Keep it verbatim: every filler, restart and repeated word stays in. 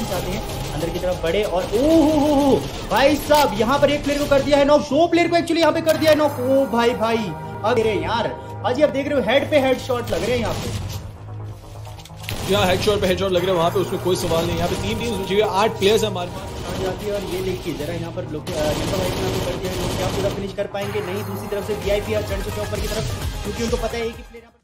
चाहते हैं अंदर की तरफ बढ़े और ओहो भाई साहब यहाँ पर एक प्लेयर को कर दिया है नॉक, दो प्लेयर को एक्चुअली यहाँ पे कर दिया है नॉक। ओ भाई भाई अब यार आज आप देख रहे हो हेड पे हेड शॉट लग रहे हैं यहाँ पे, यहाँ हेड शॉट पे हेड शॉट लग रहे हैं, वहाँ पे उसमें कोई सवाल नहीं। यहाँ पे तीन टीम्स बची हुई है, आठ प्लेयर्स है हमारे पास जाती है। और ये देखिए जरा यहाँ पर लोग क्या पूरा फिनिश कर पाएंगे नहीं। दूसरी तरफ से वीआईपी चढ़ चुके हैं ऊपर की तरफ क्योंकि उनको पता है कि प्लेयर